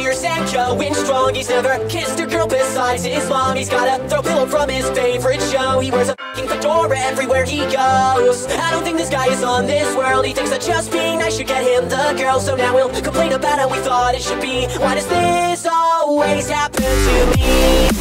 fierce and going strong. He's never kissed a girl besides his mom. He's got a throw pillow from his favorite show. He wears a fucking fedora everywhere he goes. I don't think this guy is on this world. He thinks that just being nice should get him the girl. So now we'll complain about how we thought it should be. Why does this always happen to me?